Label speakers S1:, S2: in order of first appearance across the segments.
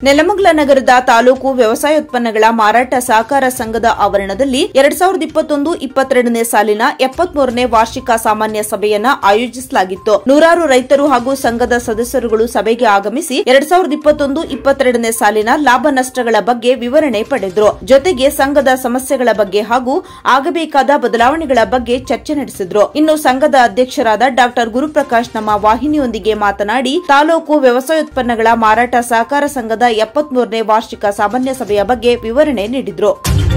S1: ನೆಲಮಂಗಲ ನಗರದ ತಾಲೂಕು ವ್ಯವಸಾಯೋತ್ಪನ್ನಗಳ ಮಾರಾಟ ಸಹಕಾರ ಸಂಘದ ಆವರಣದಲ್ಲಿ 2021-22ನೇ ಸಾಲಿನ 73ನೇ ವಾರ್ಷಿಕ ಸಾಮಾನ್ಯ ಸಭೆಯನ್ನ ಆಯೋಜಿಸಲಾಗಿತ್ತು. ನೂರಾರು ರೈತರು ಹಾಗೂ ಸಂಘದ ಸದಸ್ಯರುಗಳು ಸಭೆಗೆ ಆಗಮಿಸಿ 2021-22ನೇ ಸಾಲಿನ ಲಾಭ ನಷ್ಟಗಳ ಬಗ್ಗೆ ವಿವರಣೆ ಪಡೆದರು. ಜೊತೆಗೆ ಸಂಘದ ಸಮಸ್ಯೆಗಳ ಬಗ್ಗೆ ಹಾಗೂ ಆಗಬೇಕಾದ ಬದಲಾವಣೆಗಳ ಬಗ್ಗೆ ಚರ್ಚೆ ನಡೆಸಿದರು. ಇನ್ನು ಸಂಘದ ಅಧ್ಯಕ್ಷರಾದ ಡಾ ಗುರುಪ್ರಕಾಶ್ ನಮ್ಮ ವಾಹಿನಿಯೊಂದಿಗೆ ಮಾತನಾಡಿ ತಾಲೂಕು ವ್ಯವಸಾಯೋತ್ಪನ್ನಗಳ ಮಾರಾಟ ಸಹಕಾರ ಸಂಘದ 73ನೇ ವಾರ್ಷಿಕ ಸಾಮಾನ್ಯ ಸಭೆಯ ಬಗ್ಗೆ ವಿವರಣೆ ನೀಡಿದರು.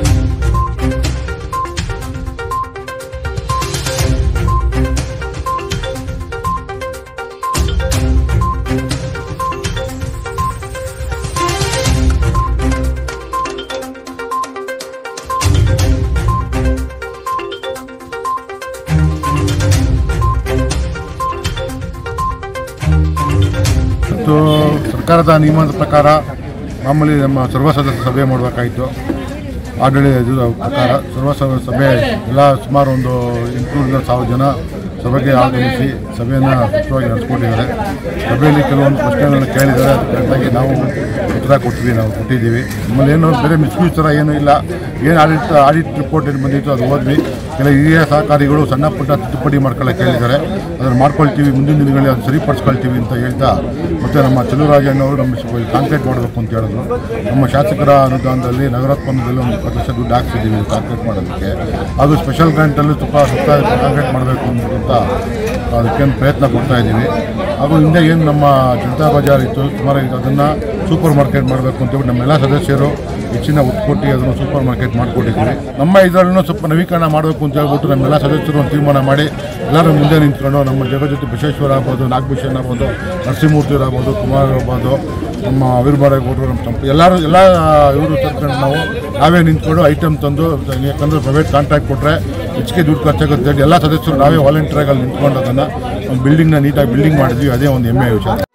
S2: ಸರ್ಕಾರದ ನಿಯಮದ ಪ್ರಕಾರ ಮಾಮೂಲಿ ನಮ್ಮ ಸರ್ವ ಸದಸ್ಯ ಸಭೆ ಮಾಡಬೇಕಾಯಿತು. ಆಡಳಿತ ಪ್ರಕಾರ ಸರ್ವ ಸಭೆ ಎಲ್ಲ ಸುಮಾರು ಒಂದು 800-1000 ಜನ ಸಭೆಗೆ ಆಗಮಿಸಿ ಸಭೆಯನ್ನು ಸುಖವಾಗಿ ನಡೆಸ್ಕೊಟ್ಟಿದ್ದಾರೆ. ಸಭೆಯಲ್ಲಿ ಕೆಲವೊಂದು ಪ್ರಶ್ನೆಗಳನ್ನು ಕೇಳಿದ್ದಾರೆ. ಅದಕ್ಕಾಗಿ ನಾವು ಉತ್ತರ ಕೊಟ್ಟಿದ್ದೀವಿ. ನಮ್ಮಲ್ಲಿ ಏನು ಬೇರೆ ಮಿಸ್ಯೂಸ್ ಥರ ಏನೂ ಇಲ್ಲ. ಏನು ಆಡಿಟ್ ರಿಪೋರ್ಟ್ ಏನು ಬಂದಿತ್ತು ಅದು ಓದ್ವಿ. ಕೆಲ ಹಿರಿಯ ಸಹಕಾರಿಗಳು ಸಣ್ಣ ಪುಟ್ಟ ತಿದ್ದುಪಡಿ ಮಾಡ್ಕೊಳ್ಳೋಕೆ ಕೇಳಿದ್ದಾರೆ. ಅದನ್ನು ಮಾಡ್ಕೊಳ್ತೀವಿ, ಮುಂದಿನ ದಿನಗಳಲ್ಲಿ ಅದು ಸರಿಪಡಿಸ್ಕೊಳ್ತೀವಿ ಅಂತ ಹೇಳ್ತಾ, ಮತ್ತು ನಮ್ಮ ಚೆಲುವರಾಜಣ್ಣವರು ನಮ್ಮ ಕಾಂಕ್ರೀಟ್ ಮಾಡಬೇಕು ಅಂತ ಹೇಳಿದ್ರು. ನಮ್ಮ ಶಾಸಕರ ಅನುದಾನದಲ್ಲಿ ನಗರೋತ್ಪನ್ನದಲ್ಲಿ ಒಂದು 20 ಲಕ್ಷ ದುಡ್ಡು ಹಾಕ್ಸಿದ್ದೀವಿ ಕಾಂಕ್ರೀಟ್ ಮಾಡೋದಕ್ಕೆ. ಹಾಗೂ ಸ್ಪೆಷಲ್ ಗ್ರಾಂಟಲ್ಲೂ ತುಂಬ ಕಾಂಕ್ರೀಟ್ ಮಾಡಬೇಕು ಅಂತ ಅದಕ್ಕೇನು ಪ್ರಯತ್ನ ಕೊಡ್ತಾ ಇದ್ದೀವಿ. ಹಾಗೂ ಹಿಂದೆ ಏನು ನಮ್ಮ ಜನತಾ ಬಜಾರ್ ಇತ್ತು ಸುಮಾರು ಅದನ್ನು ಸೂಪರ್ ಮಾರ್ಕೆಟ್ ಮಾಡಬೇಕು ಅಂತೇಳಿ ನಮ್ಮೆಲ್ಲ ಸದಸ್ಯರು ಹೆಚ್ಚಿನ ಒತ್ತು ಕೊಟ್ಟು ಅದನ್ನು ಸೂಪರ್ ಮಾರ್ಕೆಟ್ ಮಾಡಿಕೊಟ್ಟಿದ್ದೀವಿ. ನಮ್ಮ ಇದರಲ್ಲೂ ಸ್ವಲ್ಪ ನವೀಕರಣ ಮಾಡಬೇಕು ಅಂತ ಹೇಳ್ಬಿಟ್ಟು ನಮ್ಮೆಲ್ಲ ಸದಸ್ಯರು ಒಂದು ತೀರ್ಮಾನ ಮಾಡಿ ಎಲ್ಲರೂ ಮುಂದೆ ನಿಂತ್ಕೊಂಡು ನಮ್ಮ ಜಗಜ್ಯೋತಿ ಬಸವೇಶ್ವರ ಆಗ್ಬೋದು, ನಾಗಭೂಷಣ್ ಆಗ್ಬೋದು, ನರಸಿಂಹಮೂರ್ತಿ ಆಗ್ಬೋದು, ಕುಮಾರ್ ಆಗ್ಬೋದು, ನಮ್ಮ ಅವಿರ್ಬಾರೇಗೌಡರು, ನಮ್ಮ ಎಲ್ಲ ಇವರು ಸೇರ್ಕೊಂಡು ನಾವೇ ನಿಂತ್ಕೊಂಡು ಐಟಮ್ ತಂದು, ಯಾಕಂದರೆ ಪ್ರೈವೇಟ್ ಕಾಂಟ್ರಾಕ್ಟ್ ಕೊಟ್ಟರೆ ಹೆಚ್ಚಿಗೆ ದುಡ್ಡು ಖರ್ಚಾಗುತ್ತೆ. ಎಲ್ಲ ಸದಸ್ಯರು ನಾವೇ ವಾಲಂಟಿಯರಾಗಿ ಅಲ್ಲಿ ನಿಂತ್ಕೊಂಡು ಅದನ್ನು ಒಂದು ಬಿಲ್ಡಿಂಗ್ನ ನೀಟಾಗಿ ಬಿಲ್ಡಿಂಗ್ ಮಾಡಿದ್ವಿ. ಅದೇ ಒಂದು ಹೆಮ್ಮೆಯ ವಿಚಾರ.